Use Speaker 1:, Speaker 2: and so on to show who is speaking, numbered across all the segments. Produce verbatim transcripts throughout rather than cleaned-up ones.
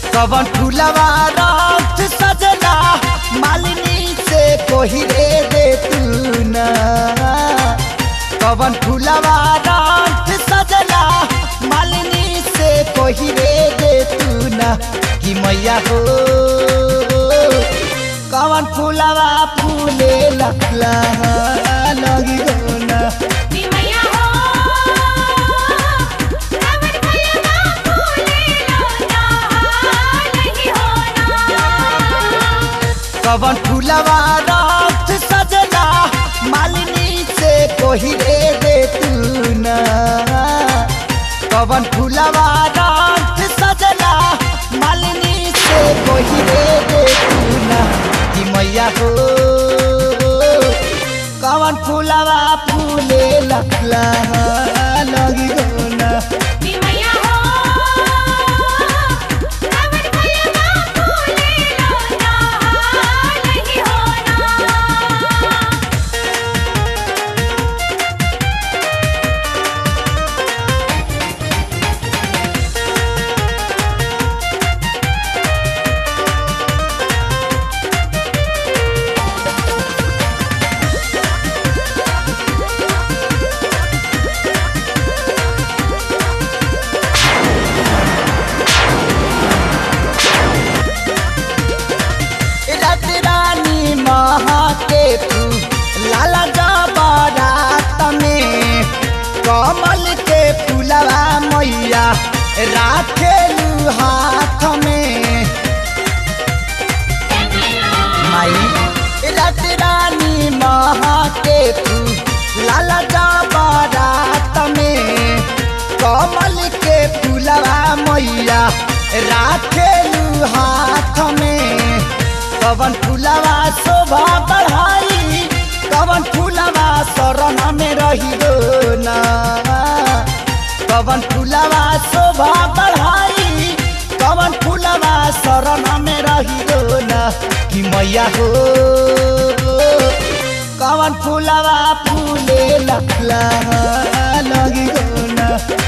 Speaker 1: कवन फूलवा रात सजना मालिनी से कोही रे दे तू ना। कवन फूलवा रात सजना मालिनी से कोही रे दे तू ना कि मैया हो। कवन फूलवा फूले लगला लगी हो ना कवन फूलवा रात सजना मालिनी से कोही रे दे तू ना। कवन फूलवा रात सजना मालिनी से कोही रे दे तू ना कि मैया हो। कवन फूलवा फूले लगला लगी हो ना लाला जबरात में कमल के फूलवा मैया राखेलू हाथ में। माई रात रानी महा के फूल लाला जबरात में कमल के फूलवा मैया राखेलू हाथ में। कवन फूलवा शोभा बढ़ाई कवन फूलवा शरण में रही गो ना। कवन फूलवा शोभा बढ़ाई कवन फूलवा शरण में रही गो ना कि मैया हो। कवन फूलवा फूले लगला लगी गो ना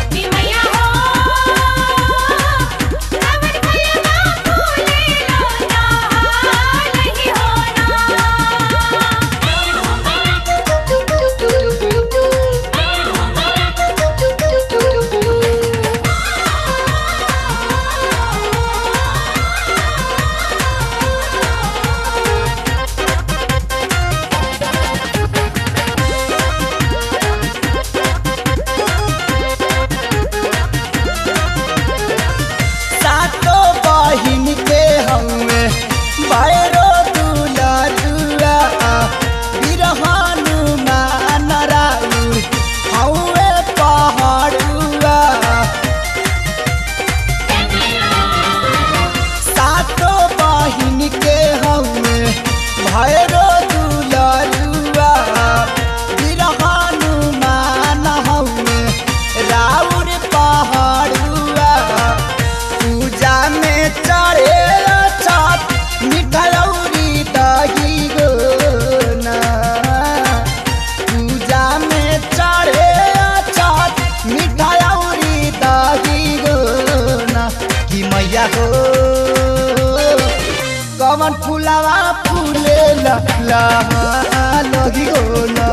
Speaker 1: भैरो दूला दुआ बिरहानु मानराउर हौवे पहाड़ुआ। सातो बहिन के हौवे भैरो दूला दुआ बिरहानु मान हौवे राउर पहाड़ुआ। पूजा में चढ़े मिठाई दही गो ना। पूजा में चढ़े चाट मिठाई दही गो ना कि मैया हो। कवन फूलवा फूले लगला लगी हो ना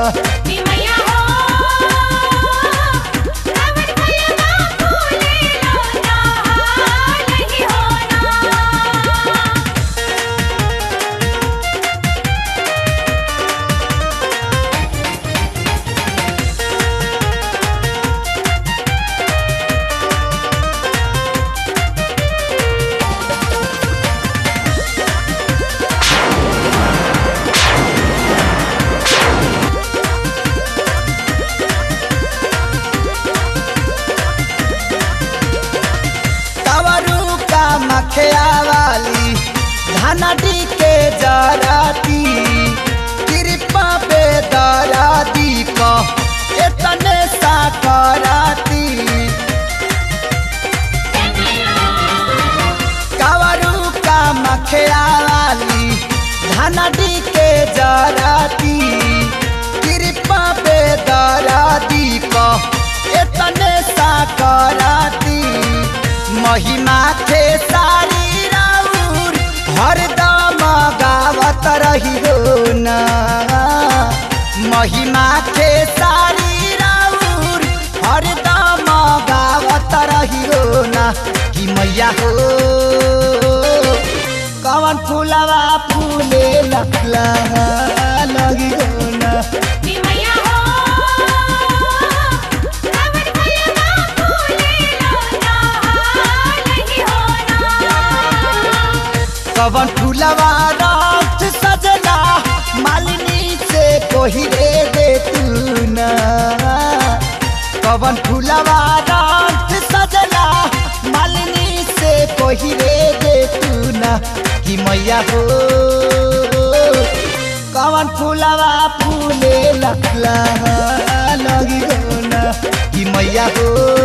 Speaker 1: मखिया वाली धनडी के जराती कृपा पे दरादी को इतने साकराती। कावरू का मखिया वाली धनडी के जराती कृपा पे दरादी को इतने साकराती। महिमा थे सारी लखला लगी हो ना। कवन फूलवा रात सजना मालिनी से कोही रे दे तू ना। कवन फूलवा रात सजना मालिनी से कोही रे दे तू ना कि मैया हो। कवन फूलवा फूले लखला लगी हो ना कि मैया हो।